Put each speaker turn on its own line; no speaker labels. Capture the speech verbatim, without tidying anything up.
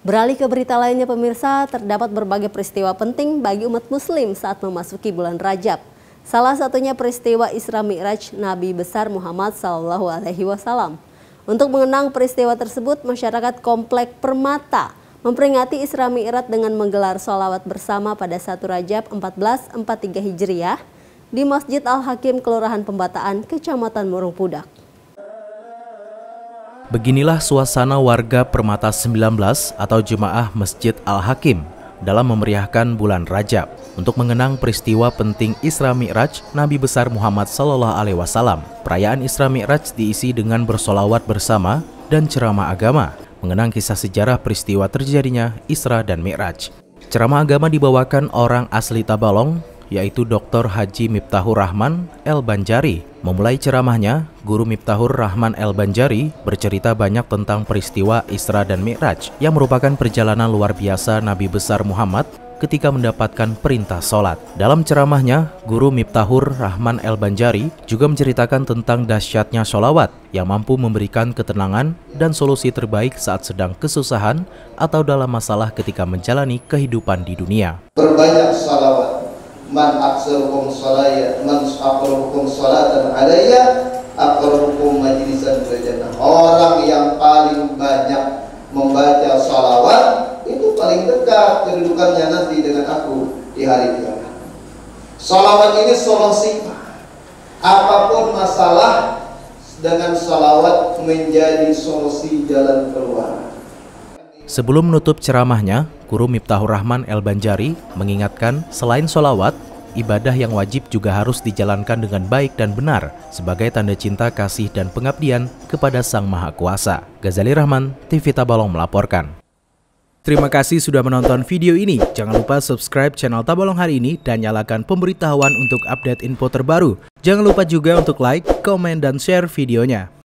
Beralih ke berita lainnya pemirsa, terdapat berbagai peristiwa penting bagi umat muslim saat memasuki bulan Rajab. Salah satunya peristiwa Isra Mi'raj Nabi besar Muhammad shallallahu alaihi wasallam. Untuk mengenang peristiwa tersebut, masyarakat Komplek Permata memperingati Isra Mi'raj dengan menggelar sholawat bersama pada satu Rajab seribu empat ratus empat puluh tiga Hijriah di Masjid Al-Hakim Kelurahan Pembataan, Kecamatan Murung Pudak.
Beginilah suasana warga Permata sembilan belas atau Jemaah Masjid Al-Hakim dalam memeriahkan bulan Rajab untuk mengenang peristiwa penting Isra Mi'raj Nabi besar Muhammad shallallahu alaihi wasallam. Perayaan Isra Mi'raj diisi dengan bersolawat bersama dan ceramah agama, mengenang kisah sejarah peristiwa terjadinya Isra dan Mi'raj. Ceramah agama dibawakan orang asli Tabalong, yaitu Doktor Haji Miftahur Rahman El-Banjari. Memulai ceramahnya, Guru Miftahur Rahman El-Banjari bercerita banyak tentang peristiwa Isra dan Mi'raj yang merupakan perjalanan luar biasa Nabi besar Muhammad ketika mendapatkan perintah sholat. Dalam ceramahnya, Guru Miftahur Rahman El-Banjari juga menceritakan tentang dahsyatnya sholawat yang mampu memberikan ketenangan dan solusi terbaik saat sedang kesusahan atau dalam masalah ketika menjalani kehidupan di dunia.
Berbanyak sholawat. Man aksarukum sholaya, man aqrabukum sholatan alayya, aqrabukum majlisan fil jannah. Orang yang paling banyak membaca sholawat itu paling dekat kedudukannya nanti dengan aku di hari kiamat. Sholawat ini solusi. Apapun masalah, dengan sholawat menjadi solusi jalan keluar.
Sebelum menutup ceramahnya, Guru Miftahur Rahman El-Banjari mengingatkan selain sholawat, ibadah yang wajib juga harus dijalankan dengan baik dan benar sebagai tanda cinta, kasih, dan pengabdian kepada Sang Maha Kuasa. Ghazali Rahman, T V Tabalong melaporkan. Terima kasih sudah menonton video ini. Jangan lupa subscribe channel Tabalong Hari Ini dan nyalakan pemberitahuan untuk update info terbaru. Jangan lupa juga untuk like, komen, dan share videonya.